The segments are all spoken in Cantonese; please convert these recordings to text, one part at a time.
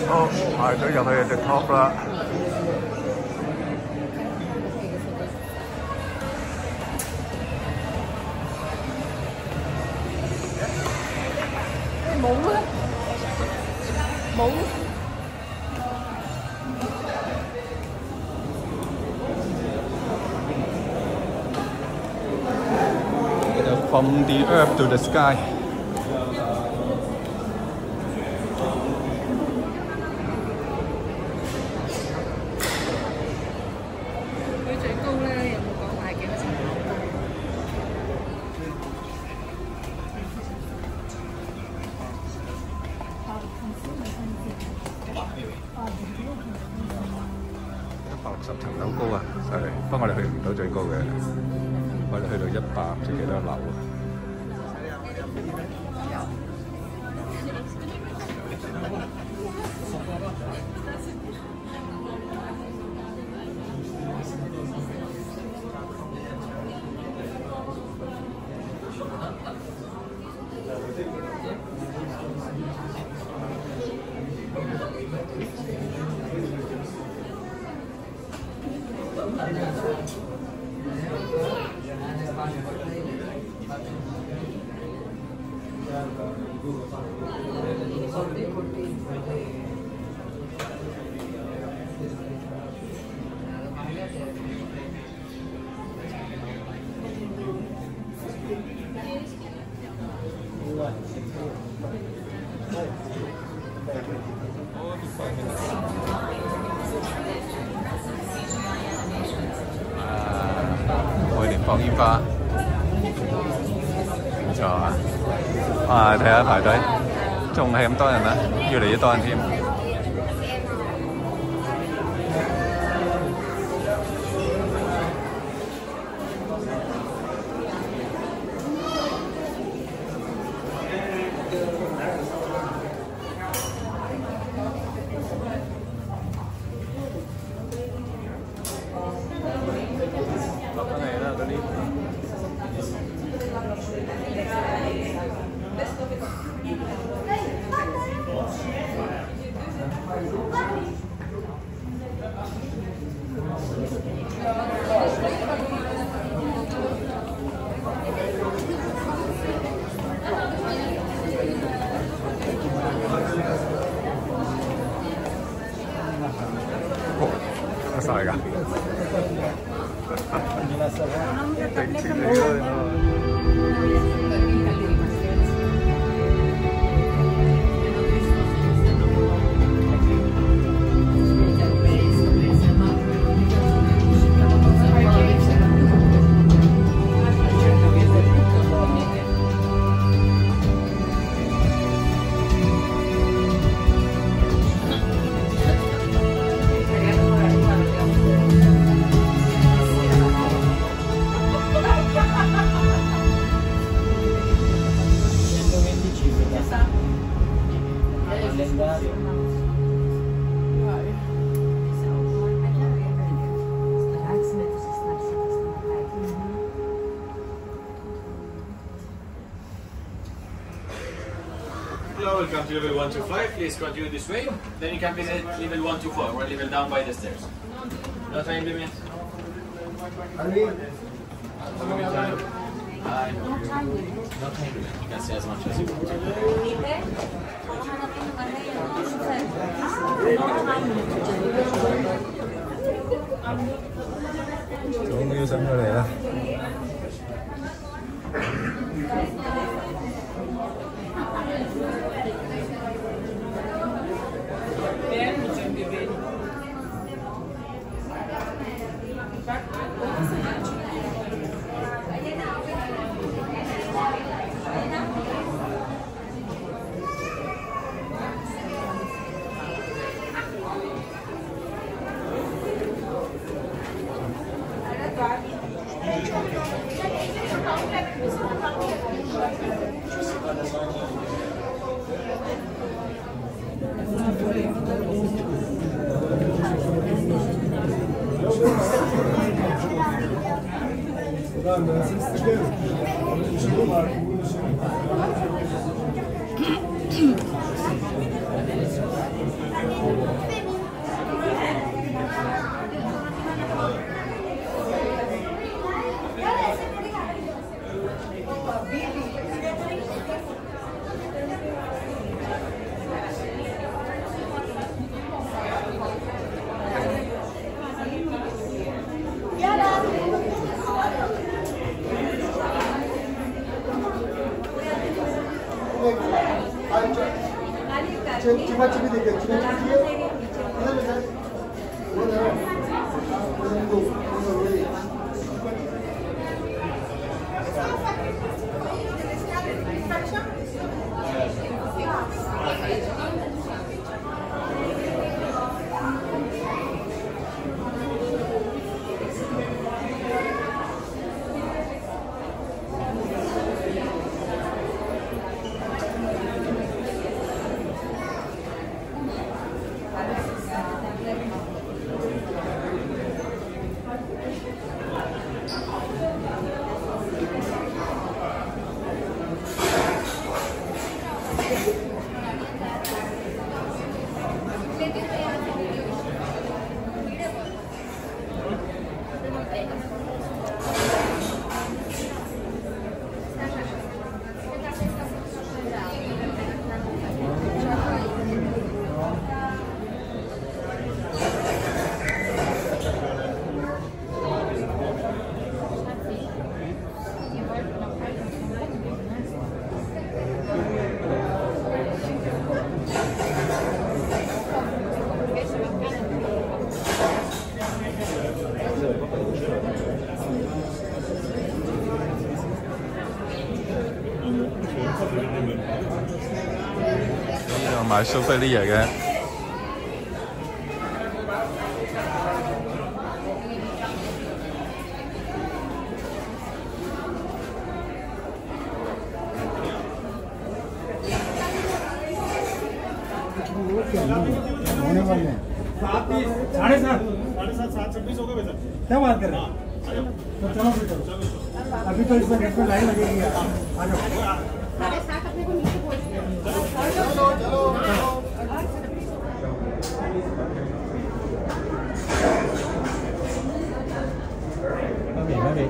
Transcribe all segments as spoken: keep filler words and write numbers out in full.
好，排隊入去就 top 啦。 冇咧，冇。 From the earth to the sky。 佢最高咧有冇講話幾多層樓高？ 一百六十層樓高啊！犀利，不過我哋去唔到最高嘅，我哋去到一百唔知幾多樓啊！每年放煙花，唔錯啊！哇，睇下排隊，仲係咁多人啊，越嚟越多人添。晒㗎，定住你咯。 Hello, welcome to level one to five. Please continue this way. Then you can visit level one to four, or level down by the stairs. No time limit. Hi. No time limit. No time limit. You can say as much as you want. 終於上到嚟啦！ 呢度買 souvenir 嘅。 होने वाले हैं साढ़े सात साढ़े सात सात छब्बीस हो गए भैया क्या बात कर रहे हैं तो चलो फिर चलो अभी तो इसमें गेट पे लाइन लगेगी आ जाओ साढ़े सात अपने को नीचे पहुंच गए चलो चलो अभी अभी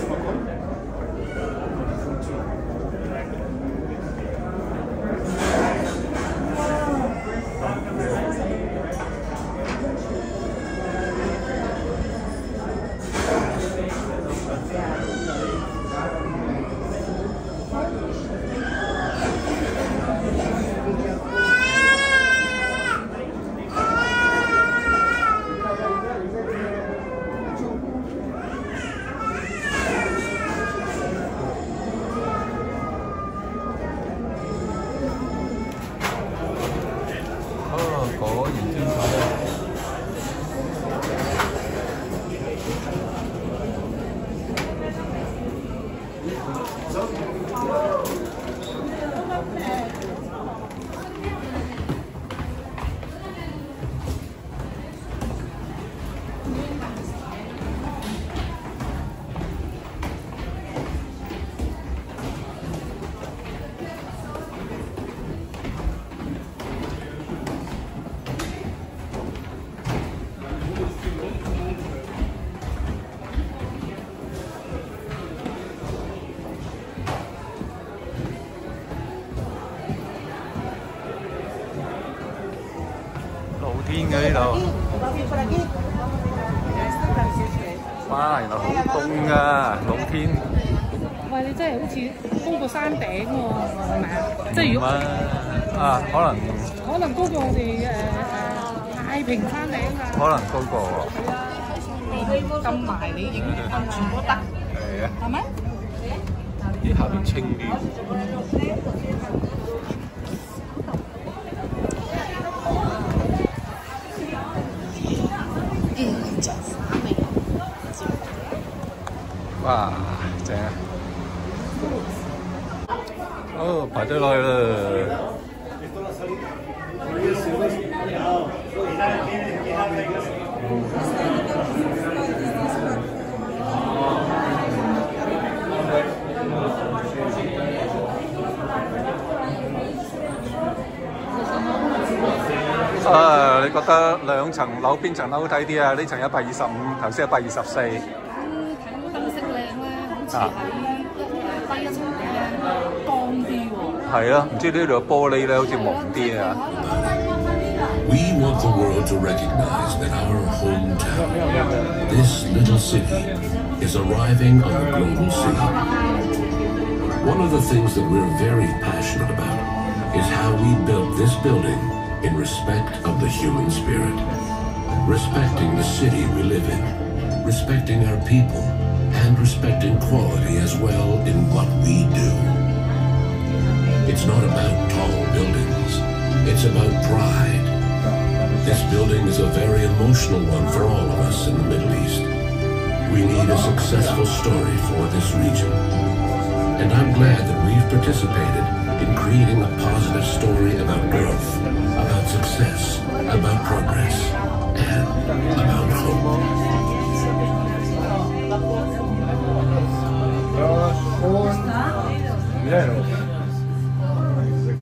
果然精彩啊！露天嘅呢度，哇！原來好凍㗎，露天。 喂，你真係好似高過山頂喎，係咪啊？即係如果啊，可能可能高過我哋誒誒太平山頂啊。 可能高過喎。 撳埋你影全部都得。 係啊。 係咪？ 咦，下邊清啲。哇，正啊！哦，排隊落去啦。啊，你覺得兩層樓邊層樓好睇啲啊？呢層一百二十五，頭先一百二十四。啊！低一層嘅光啲喎。係啊，唔知呢度嘅玻璃咧，好似朦啲啊。 We want the world to recognize that our hometown, this little city, is arriving on the global scene. One of the things that we're very passionate about is how we built this building in respect of the human spirit, respecting the city we live in, respecting our people, and respecting quality as well in what we do. It's not about tall buildings, it's about pride. This building is a very emotional one for all of us in the Middle East. We need a successful story for this region. And I'm glad that we've participated in creating a positive story about growth, about success, about progress, and about hope. Dos, un, cero.